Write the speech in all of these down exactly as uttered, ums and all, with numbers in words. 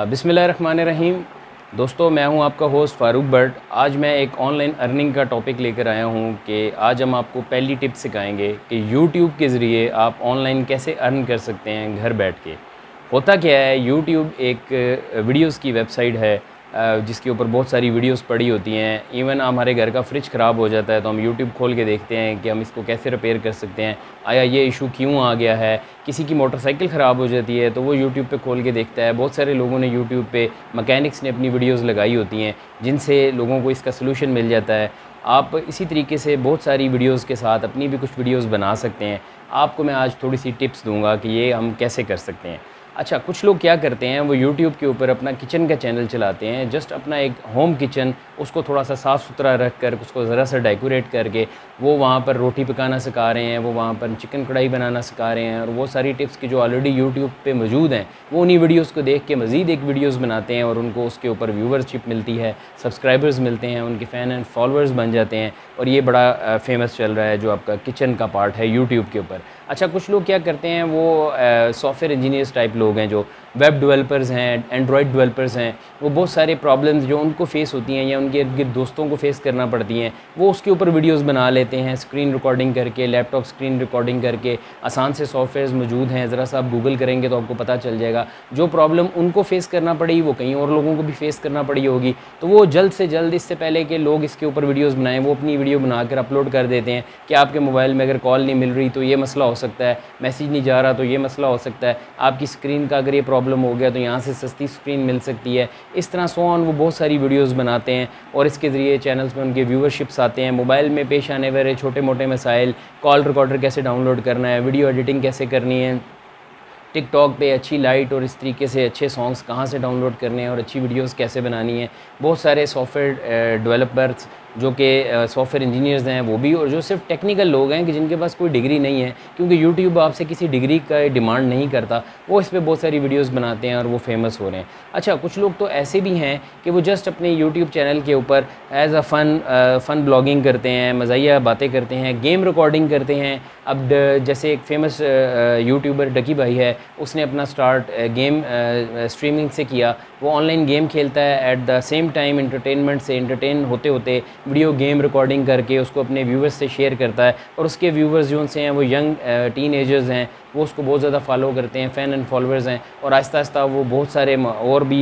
बिस्मिल्लाहिर्रहमानिर्रहीम। दोस्तों, मैं हूं आपका होस्ट फ़ारूक भट्ट। आज मैं एक ऑनलाइन अर्निंग का टॉपिक लेकर आया हूं कि आज हम आपको पहली टिप सिखाएंगे कि यूट्यूब के ज़रिए आप ऑनलाइन कैसे अर्न कर सकते हैं घर बैठ के। होता क्या है, यूट्यूब एक वीडियोस की वेबसाइट है जिसके ऊपर बहुत सारी वीडियोस पड़ी होती हैं। इवन हमारे घर का फ्रिज ख़राब हो जाता है तो हम यूट्यूब खोल के देखते हैं कि हम इसको कैसे रिपेयर कर सकते हैं, आया ये इशू क्यों आ गया है। किसी की मोटरसाइकिल ख़राब हो जाती है तो वो यूट्यूब पे खोल के देखता है। बहुत सारे लोगों ने यूट्यूब पे, मैकेनिक्स ने अपनी वीडियोस लगाई होती हैं जिनसे लोगों को इसका सलूशन मिल जाता है। आप इसी तरीके से बहुत सारी वीडियोस के साथ अपनी भी कुछ वीडियोस बना सकते हैं। आपको मैं आज थोड़ी सी टिप्स दूंगा कि ये हम कैसे कर सकते हैं। अच्छा, कुछ लोग क्या करते हैं, वो यूट्यूब के ऊपर अपना किचन का चैनल चलाते हैं। जस्ट अपना एक होम किचन, उसको थोड़ा सा साफ़ सुथरा रख कर, उसको ज़रा सा डेकोरेट करके वो वहाँ पर रोटी पकाना सिखा रहे हैं, वो वहाँ पर चिकन कढ़ाई बनाना सिखा रहे हैं। और वो सारी टिप्स की जो ऑलरेडी यूट्यूब पे मौजूद हैं, वो उन्हीं वीडियोस को देख के मज़ीद एक वीडियोस बनाते हैं और उनको उसके ऊपर व्यूवरशिप मिलती है, सब्सक्राइबर्स मिलते हैं, उनके फ़ैन एंड फॉलोअर्स बन जाते हैं। और ये बड़ा फेमस चल रहा है जो आपका किचन का पार्ट है यूट्यूब के ऊपर। अच्छा, कुछ लोग क्या करते हैं, वो सॉफ्टवेयर इंजीनियर्स टाइप लोग हैं, जो वेब डेवलपर्स हैं, एंड्रॉयड डेवलपर्स हैं। वो बहुत सारे प्रॉब्लम्स जो उनको फेस होती हैं या उनके इर्द गिर्द दोस्तों को फेस करना पड़ती हैं, वो उसके ऊपर वीडियोस बना लेते हैं, स्क्रीन रिकॉर्डिंग करके, लैपटॉप स्क्रीन रिकॉर्डिंग करके। आसान से सॉफ्टवेयर्स मौजूद हैं, ज़रा सा आप गूगल करेंगे तो आपको पता चल जाएगा। जो प्रॉब्लम उनको फेस करना पड़ी वो कहीं और लोगों को भी फेस करना पड़ी होगी, तो वो जल्द से जल्द, इससे पहले कि लोग इसके ऊपर वीडियोज़ बनाएँ, वो अपनी वीडियो बनाकर अपलोड कर देते हैं कि आपके मोबाइल में अगर कॉल नहीं मिल रही तो ये मसला हो सकता है, मैसेज नहीं जा रहा तो ये मसला हो सकता है, आपकी स्क्रीन का अगर ये प्रॉब्लम हो गया तो यहाँ से सस्ती स्क्रीन मिल सकती है। इस तरह सो ऑन वो बहुत सारी वीडियोस बनाते हैं और इसके ज़रिए चैनल्स में उनके व्यूवरशिप्स आते हैं। मोबाइल में पेश आने वाले छोटे मोटे मसाइल, कॉल रिकॉर्डर कैसे डाउनलोड करना है, वीडियो एडिटिंग कैसे करनी है, टिकटॉक पे अच्छी लाइट और इस तरीके से अच्छे सॉन्ग्स कहाँ से डाउनलोड करने हैं और अच्छी वीडियोस कैसे बनानी है। बहुत सारे सॉफ्टवेयर डेवलपर्स जो कि सॉफ्टवेयर इंजीनियर्स हैं वो भी, और जो सिर्फ टेक्निकल लोग हैं कि जिनके पास कोई डिग्री नहीं है, क्योंकि यूट्यूब आपसे किसी डिग्री का डिमांड नहीं करता, वो इस पर बहुत सारी वीडियोस बनाते हैं और वो फेमस हो रहे हैं। अच्छा, कुछ लोग तो ऐसे भी हैं कि वो जस्ट अपने यूट्यूब चैनल के ऊपर as a fun fun blogging करते हैं, मज़ाहिया बातें करते हैं, गेम रिकॉर्डिंग करते हैं। अब जैसे एक फ़ेमस यूट्यूबर डकी भाई है, उसने अपना स्टार्ट गेम स्ट्रीमिंग से किया। वो ऑनलाइन गेम खेलता है, at the same time entertainment से एंटरटेन होते होते वीडियो गेम रिकॉर्डिंग करके उसको अपने व्यूवर्स से शेयर करता है। और उसके व्यूवर्स जो से हैं वो यंग टीन एजर्स हैं, वो उसको बहुत ज़्यादा फॉलो करते हैं, फ़ैन एंड फॉलोअर्स हैं। और आहिस्ता आहिस्ता वो बहुत सारे और भी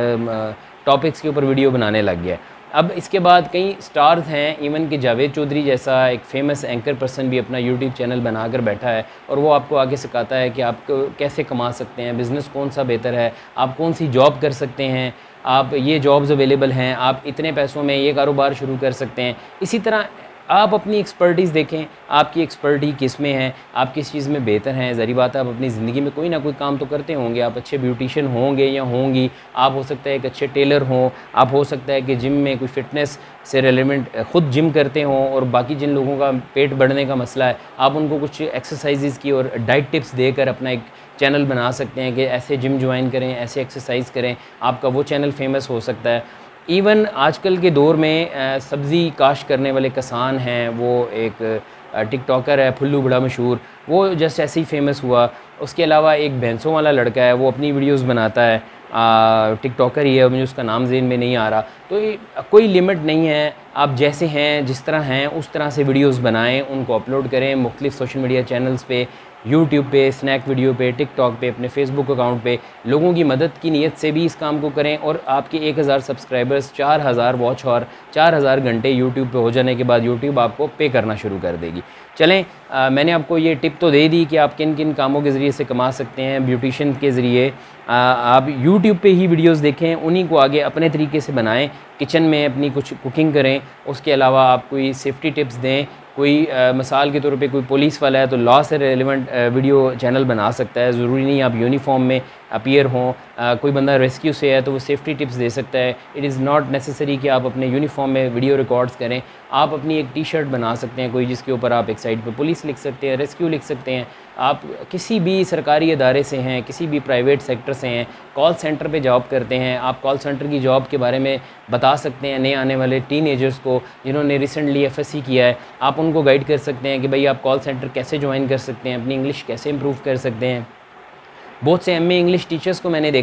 टॉपिक्स के ऊपर वीडियो बनाने लग गया। अब इसके बाद कई स्टार्स हैं, इवन कि जावेद चौधरी जैसा एक फ़ेमस एंकर पर्सन भी अपना यूट्यूब चैनल बनाकर बैठा है और वो आपको आगे सिखाता है कि आप कैसे कमा सकते हैं, बिज़नेस कौन सा बेहतर है, आप कौन सी जॉब कर सकते हैं, आप ये जॉब्स अवेलेबल हैं, आप इतने पैसों में ये कारोबार शुरू कर सकते हैं। इसी तरह आप अपनी एक्सपर्टीज़ देखें, आपकी एक्सपर्टी किस में है, आप किस चीज़ में बेहतर हैं। ज़ाहिर बात है, आप अपनी ज़िंदगी में कोई ना कोई काम तो करते होंगे। आप अच्छे ब्यूटिशियन होंगे या होंगी, आप हो सकता है एक अच्छे टेलर हों, आप हो सकता है कि जिम में कोई फ़िटनेस से रेलेवेंट खुद जिम करते हों, और बाकी जिन लोगों का पेट बढ़ने का मसला है, आप उनको कुछ एक्सरसाइजेज़ की और डाइट टिप्स देकर अपना एक चैनल बना सकते हैं कि ऐसे जिम ज्वाइन करें, ऐसे एक्सरसाइज करें, आपका वो चैनल फेमस हो सकता है। इवन आजकल के दौर में सब्ज़ी काश्त करने वाले किसान हैं, वो एक टिकटॉकर है फुल्लू, बड़ा मशहूर, वो जस्ट ऐसे ही फेमस हुआ। उसके अलावा एक भैंसों वाला लड़का है, वो अपनी वीडियोस बनाता है, टिकटॉकर ही है, मुझे उसका नाम ज़हन में नहीं आ रहा। तो कोई लिमिट नहीं है, आप जैसे हैं, जिस तरह हैं, उस तरह से वीडियोस बनाएं, उनको अपलोड करें मुख्तलिफ़ सोशल मीडिया चैनल्स पे, यूट्यूब पे, स्नैक वीडियो पे, टिकटॉक पे, अपने फेसबुक अकाउंट पे। लोगों की मदद की नीयत से भी इस काम को करें और आपके एक हज़ार सब्सक्राइबर्स, चार हज़ार वॉच और चार हज़ार घंटे यूट्यूब पे हो जाने के बाद यूट्यूब आपको पे करना शुरू कर देगी। चलें, आ, मैंने आपको ये टिप तो दे दी कि आप किन किन कामों के ज़रिए से कमा सकते हैं। ब्यूटिशियन के ज़रिए आप यूट्यूब पे ही वीडियोस देखें, उन्हीं को आगे अपने तरीके से बनाएं, किचन में अपनी कुछ कुकिंग करें। उसके अलावा आप कोई सेफ्टी टिप्स दें, कोई आ, मिसाल के तौर पे कोई पुलिस वाला है तो लॉ से रेलिवेंट वीडियो चैनल बना सकता है। ज़रूरी नहीं आप यूनिफॉर्म में अपीयर हों। कोई बंदा रेस्क्यू से है तो वो सेफ्टी टिप्स दे सकता है। इट इज़ नॉट नेसेसरी कि आप अपने यूनिफॉर्म में वीडियो रिकॉर्ड्स करें। आप अपनी एक टी शर्ट बना सकते हैं कोई, जिसके ऊपर आप एक साइड पे पुलिस लिख सकते हैं, रेस्क्यू लिख सकते हैं। आप किसी भी सरकारी अदारे से हैं, किसी भी प्राइवेट सेक्टर से हैं, कॉल सेंटर पे जॉब करते हैं, आप कॉल सेंटर की जॉब के बारे में बता सकते हैं नए आने वाले टीनेजर्स को जिन्होंने रिसेंटली एफएससी किया है। आप उनको गाइड कर सकते हैं कि भाई आप कॉल सेंटर कैसे ज्वाइन कर सकते हैं, अपनी इंग्लिश कैसे इंप्रूव कर सकते हैं। बहुत से एमए इंग्लिश टीचर्स को मैंने देखा है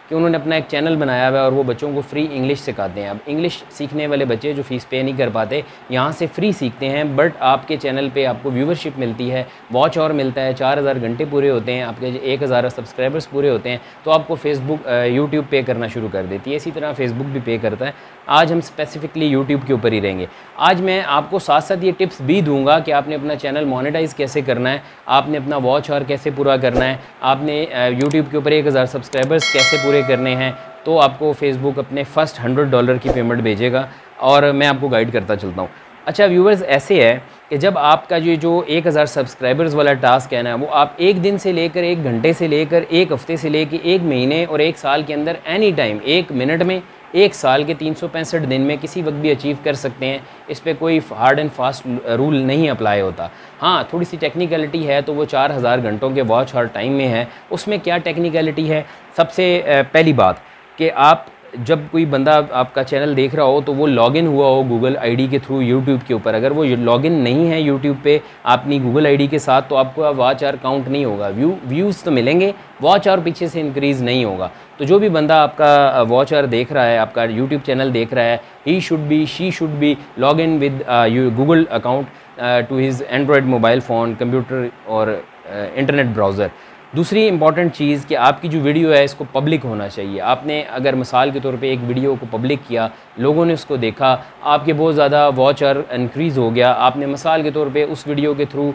कि उन्होंने अपना एक चैनल बनाया हुआ है और वो बच्चों को फ्री इंग्लिश सिखाते हैं। अब इंग्लिश सीखने वाले बच्चे जो फ़ीस पे नहीं कर पाते यहाँ से फ्री सीखते हैं, बट आपके चैनल पे आपको व्यूवरशिप मिलती है, वॉच और मिलता है, चार हज़ार घंटे पूरे होते हैं, आपके एक हज़ार सब्सक्राइबर्स पूरे होते हैं, तो आपको फेसबुक यूट्यूब पे करना शुरू कर देती है। इसी तरह फेसबुक भी पे करता है। आज हम स्पेसिफिकली यूट्यूब के ऊपर ही रहेंगे। आज मैं आपको साथ साथ ये टिप्स भी दूंगा कि आपने अपना चैनल मोनेटाइज कैसे करना है, आपने अपना वॉच आवर कैसे पूरा करना है, आपने यूट्यूब के ऊपर एक हज़ार सब्सक्राइबर्स कैसे पूरे करने हैं, तो आपको फेसबुक अपने फ़र्स्ट हंड्रेड डॉलर की पेमेंट भेजेगा और मैं आपको गाइड करता चलता हूँ। अच्छा व्यूवर्स, ऐसे है कि जब आपका ये जो एक हज़ार सब्सक्राइबर्स वाला टास्क है ना, वो आप एक दिन से लेकर, एक घंटे से लेकर, एक हफ़्ते से लेकर, एक महीने और एक साल के अंदर एनी टाइम, एक मिनट में, एक साल के तीन सौ पैंसठ दिन में किसी वक्त भी अचीव कर सकते हैं। इस पर कोई हार्ड एंड फास्ट रूल नहीं अप्लाई होता। हाँ, थोड़ी सी टेक्निकलिटी है, तो वो चार हज़ार घंटों के वॉच हर टाइम में है। उसमें क्या टेक्निकलिटी है? सबसे पहली बात कि आप जब कोई बंदा आपका चैनल देख रहा हो तो वो लॉगिन हुआ हो गूगल आईडी के थ्रू यूट्यूब के ऊपर। अगर वो लॉगिन नहीं है यूट्यूब पे अपनी गूगल आईडी के साथ, तो आपको वॉच आवर काउंट नहीं होगा। व्यू व्यूज़ तो मिलेंगे, वॉच आवर पीछे से इंक्रीज़ नहीं होगा। तो जो भी बंदा आपका वॉच आवर देख रहा है, आपका यूट्यूब चैनल देख रहा है, he should be she should be log in with Google account to his Android mobile phone, computer और इंटरनेट ब्राउज़र। दूसरी इंपॉर्टेंट चीज़ कि आपकी जो वीडियो है इसको पब्लिक होना चाहिए। आपने अगर मिसाल के तौर पे एक वीडियो को पब्लिक किया, लोगों ने उसको देखा, आपके बहुत ज़्यादा वॉच आवर इंक्रीज़ हो गया, आपने मिसाल के तौर पे उस वीडियो के थ्रू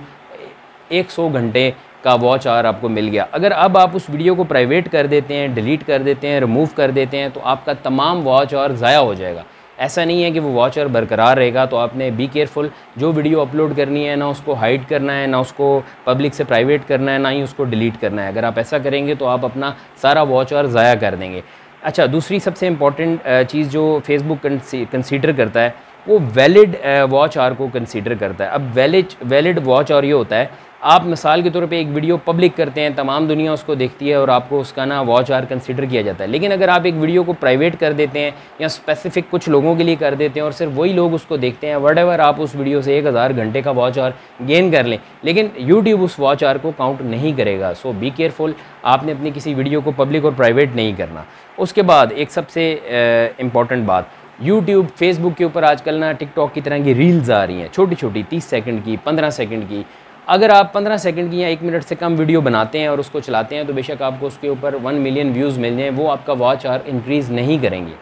सौ घंटे का वॉच आवर आपको मिल गया। अगर अब आप उस वीडियो को प्राइवेट कर देते हैं, डिलीट कर देते हैं, रिमूव कर देते हैं, तो आपका तमाम वॉच आवर ज़ाया हो जाएगा। ऐसा नहीं है कि वो वॉच आवर बरकरार रहेगा। तो आपने बी केयरफुल, जो वीडियो अपलोड करनी है ना उसको हाइड करना है, ना उसको पब्लिक से प्राइवेट करना है, ना ही उसको डिलीट करना है। अगर आप ऐसा करेंगे तो आप अपना सारा वॉच आवर ज़ाया कर देंगे। अच्छा, दूसरी सबसे इम्पॉर्टेंट चीज़ जो फेसबुक कंसीडर करता है वो वैलिड वॉच आवर को कंसीडर करता है। अब वैलिड वैलिड वॉच आवर ये होता है, आप मिसाल के तौर पे एक वीडियो पब्लिक करते हैं, तमाम दुनिया उसको देखती है और आपको उसका ना वॉच आवर कंसीडर किया जाता है। लेकिन अगर आप एक वीडियो को प्राइवेट कर देते हैं या स्पेसिफिक कुछ लोगों के लिए कर देते हैं और सिर्फ वही लोग उसको देखते हैं, व्हाटएवर आप उस वीडियो से एक हज़ार घंटे का वॉच आवर गेन कर लें, लेकिन यूट्यूब उस वॉच आवर को काउंट नहीं करेगा। सो बी केयरफुल, आपने अपनी किसी वीडियो को पब्लिक और प्राइवेट नहीं करना। उसके बाद एक सबसे इम्पॉर्टेंट बात, यूट्यूब, फेसबुक के ऊपर आजकल ना टिकटॉक की तरह की रील्स आ रही हैं, छोटी छोटी तीस सेकंड की, पंद्रह सेकंड की। अगर आप पंद्रह सेकंड की या एक मिनट से कम वीडियो बनाते हैं और उसको चलाते हैं, तो बेशक आपको उसके ऊपर वन मिलियन व्यूज़ मिल जाएँ, वो आपका वॉच आवर इंक्रीज़ नहीं करेंगे।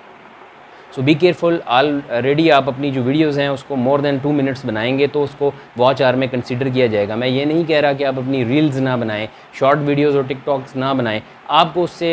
सो बी केयरफुल। ऑलरेडी आप अपनी जो वीडियोज़ हैं उसको मोर देन टू मिनट्स बनाएंगे तो उसको वॉच आवर में कंसीडर किया जाएगा। मैं ये नहीं कह रहा कि आप अपनी रील्स ना बनाएं, शॉर्ट वीडियोज़ और टिकटॉक्स ना बनाएं। आपको उससे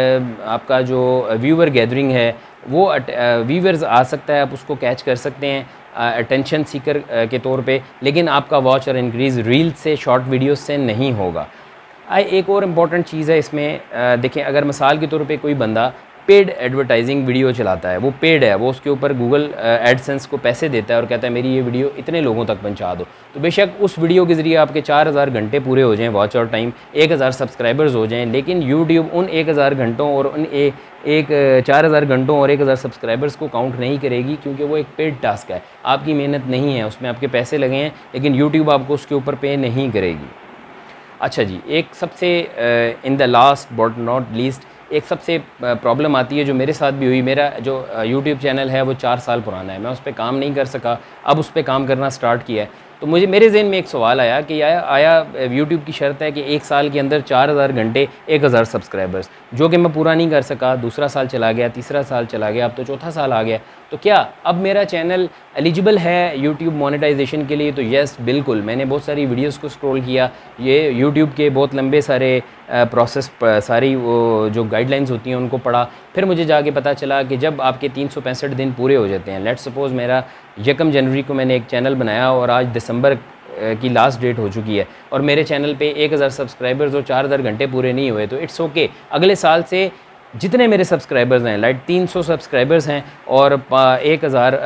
आपका जो व्यूवर गैदरिंग है वो व्यूवर्स आ सकता है, आप उसको कैच कर सकते हैं अटेंशन सीकर के तौर पे, लेकिन आपका वॉच और इंक्रीज़ रील से, शॉर्ट वीडियोस से नहीं होगा। आई एक और इम्पॉर्टेंट चीज़ है इसमें, देखें अगर मिसाल के तौर पे कोई बंदा पेड एडवर्टाइजिंग वीडियो चलाता है, वो पेड है, वो उसके ऊपर गूगल एडसेंस को पैसे देता है और कहता है मेरी ये वीडियो इतने लोगों तक पहुंचा दो, तो बेशक उस वीडियो के ज़रिए आपके चार हज़ार घंटे पूरे हो जाएं, वॉच और टाइम एक हज़ार सब्सक्राइबर्स हो जाएं, लेकिन यूट्यूब उन एक हज़ार घंटों और उन ए, एक चार हज़ार घंटों और एक हज़ार सब्सक्राइबर्स को काउंट नहीं करेगी, क्योंकि वो एक पेड टास्क है, आपकी मेहनत नहीं है, उसमें आपके पैसे लगे हैं, लेकिन यूट्यूब आपको उसके ऊपर पे नहीं करेगी। अच्छा जी, एक सबसे in the last but not least एक सबसे प्रॉब्लम आती है जो मेरे साथ भी हुई। मेरा जो यूट्यूब चैनल है वो चार साल पुराना है, मैं उस पर काम नहीं कर सका, अब उस पर काम करना स्टार्ट किया है। तो मुझे मेरे जहन में एक सवाल आया कि आया आया यूट्यूब की शर्त है कि एक साल के अंदर चार हज़ार घंटे एक हज़ार सब्सक्राइबर्स, जो कि मैं पूरा नहीं कर सका। दूसरा साल चला गया, तीसरा साल चला गया, अब तो चौथा साल आ गया। तो क्या अब मेरा चैनल एलिजिबल है यूट्यूब मोनेटाइजेशन के लिए? तो यस, बिल्कुल। मैंने बहुत सारी वीडियोस को स्क्रॉल किया, ये यूट्यूब के बहुत लंबे सारे प्रोसेस, सारी वो जो गाइडलाइंस होती हैं उनको पढ़ा, फिर मुझे जाके पता चला कि जब आपके तीन सौ पैंसठ दिन पूरे हो जाते हैं, लेट्स सपोज़ मेरा यकम जनवरी को मैंने एक चैनल बनाया और आज दिसंबर की लास्ट डेट हो चुकी है और मेरे चैनल पे एक हज़ार सब्सक्राइबर्स और चार हज़ार घंटे पूरे नहीं हुए, तो इट्स ओके। अगले साल से जितने मेरे सब्सक्राइबर्स हैं, लाइक तीन सौ सब्सक्राइबर्स हैं और एक हज़ार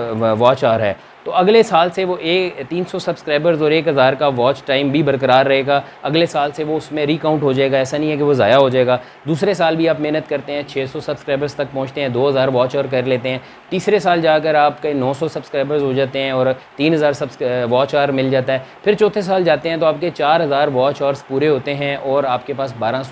वॉच आवर है, तो अगले साल से वो एक तीन सौ सब्सक्राइबर्स और एक हज़ार का वॉच टाइम भी बरकरार रहेगा। अगले साल से वो उसमें रिकाउंट हो जाएगा, ऐसा नहीं है कि वो ज़ाया हो जाएगा। दूसरे साल भी आप मेहनत करते हैं, छह सौ सब्सक्राइबर्स तक पहुंचते हैं, दो हज़ार वॉच आवर कर लेते हैं, तीसरे साल जाकर आपके नौ सौ सब्सक्राइबर्स हो जाते हैं और तीन हज़ार वॉच आवर मिल जाता है। फिर चौथे साल जाते हैं तो आपके चार हज़ार वॉच आवर्स पूरे होते हैं और आपके पास बारह सौ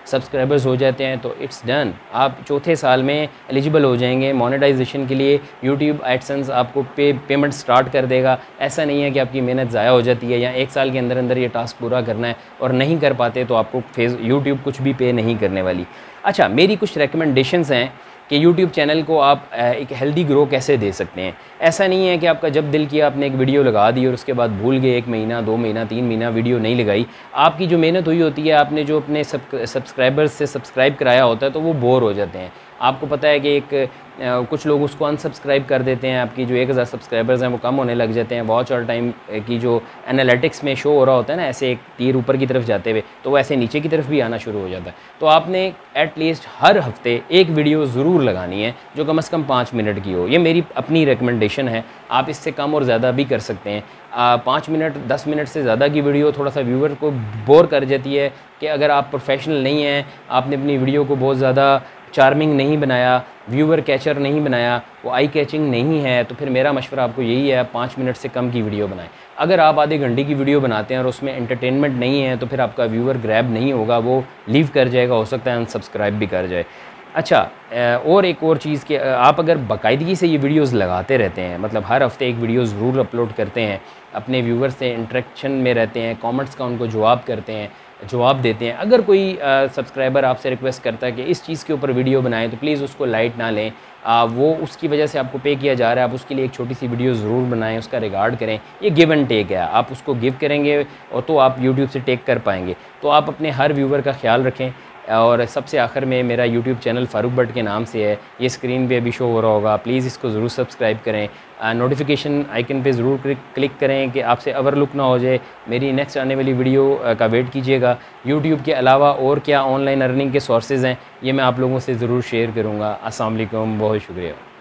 सब्सक्राइबर्स हो जाते हैं तो इट्स डन, आप चौथे साल में एलिजिबल हो जाएंगे मोनेटाइजेशन के लिए। यूट्यूब एडसेंस आपको पे पेमेंट स्टार्ट कर देगा। ऐसा नहीं है कि आपकी मेहनत ज़ाया हो जाती है या एक साल के अंदर अंदर ये टास्क पूरा करना है और नहीं कर पाते तो आपको फेस यूट्यूब कुछ भी पे नहीं करने वाली। अच्छा, मेरी कुछ रिकमेंडेशंस हैं कि यूट्यूब चैनल को आप एक हेल्दी ग्रो कैसे दे सकते हैं। ऐसा नहीं है कि आपका जब दिल किया आपने एक वीडियो लगा दी और उसके बाद भूल गए, एक महीना दो महीना तीन महीना वीडियो नहीं लगाई। आपकी जो मेहनत हुई होती है, आपने जो अपने सब्सक्राइबर्स से सब्सक्राइब कराया होता है तो वो बोर हो जाते हैं। आपको पता है कि एक आ, कुछ लोग उसको अनसब्सक्राइब कर देते हैं। आपकी जो एक हज़ार सब्सक्राइबर्स हैं वो कम होने लग जाते हैं। वॉच और टाइम की जो एनालिटिक्स में शो हो रहा होता है ना, ऐसे एक तीर ऊपर की तरफ जाते हुए, तो वो ऐसे नीचे की तरफ भी आना शुरू हो जाता है। तो आपने एटलीस्ट हर हफ्ते एक वीडियो ज़रूर लगानी है जो कम से कम पाँच मिनट की हो। ये मेरी अपनी रिकमेंडेशन है। आप इससे कम और ज़्यादा भी कर सकते हैं। पाँच मिनट दस मिनट से ज़्यादा की वीडियो थोड़ा सा व्यूअर को बोर कर जाती है कि अगर आप प्रोफेशनल नहीं हैं, आपने अपनी वीडियो को बहुत ज़्यादा चार्मिंग नहीं बनाया, व्यूअर कैचर नहीं बनाया, वो आई कैचिंग नहीं है, तो फिर मेरा मशवरा आपको यही है, पाँच मिनट से कम की वीडियो बनाएं। अगर आप आधे घंटे की वीडियो बनाते हैं और उसमें एंटरटेनमेंट नहीं है तो फिर आपका व्यूअर ग्रैब नहीं होगा, वो लीव कर जाएगा, हो सकता है अनसब्सक्राइब भी कर जाए। अच्छा, और एक और चीज़ कि आप अगर बाकायदगी से ये वीडियोस लगाते रहते हैं, मतलब हर हफ्ते एक वीडियो ज़रूर अपलोड करते हैं, अपने व्यूअर से इंटरेक्शन में रहते हैं, कमेंट्स का उनको जवाब करते हैं, जवाब देते हैं। अगर कोई सब्सक्राइबर आपसे रिक्वेस्ट करता है कि इस चीज़ के ऊपर वीडियो बनाएं तो प्लीज़ उसको लाइट ना लें। आ, वो उसकी वजह से आपको पे किया जा रहा है, आप उसके लिए एक छोटी सी वीडियो ज़रूर बनाएं, उसका रिगार्ड करें। ये गिव एंड टेक है, आप उसको गिव करेंगे और तो आप यूट्यूब से टेक कर पाएंगे। तो आप अपने हर व्यूअर का ख्याल रखें। और सबसे आखिर में मेरा यूट्यूब चैनल फ़ारूक भट्ट के नाम से है, ये स्क्रीन पे अभी शो हो रहा होगा, प्लीज़ इसको ज़रूर सब्सक्राइब करें। नोटिफिकेशन आइकन पे ज़रूर क्लिक करें कि आपसे ओवरलुक ना हो जाए। मेरी नेक्स्ट आने वाली वीडियो का वेट कीजिएगा। यूट्यूब के अलावा और क्या ऑनलाइन अर्निंग के सोर्सेज़ हैं, ये मैं आप लोगों से ज़रूर शेयर करूँगा। अस्सलाम वालेकुम, बहुत शुक्रिया।